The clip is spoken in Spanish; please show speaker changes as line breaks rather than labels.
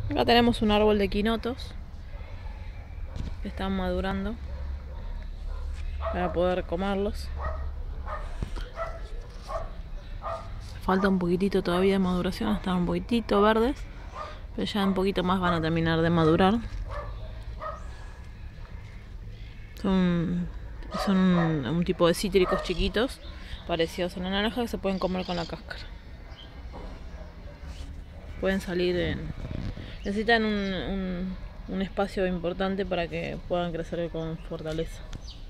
Acá tenemos un árbol de quinotos que están madurando para poder comerlos. Falta un poquitito todavía de maduración, están un poquitito verdes, pero ya un poquito más van a terminar de madurar. Son un tipo de cítricos chiquitos, parecidos a la naranja, que se pueden comer con la cáscara. Pueden salir necesitan un espacio importante para que puedan crecer con fortaleza.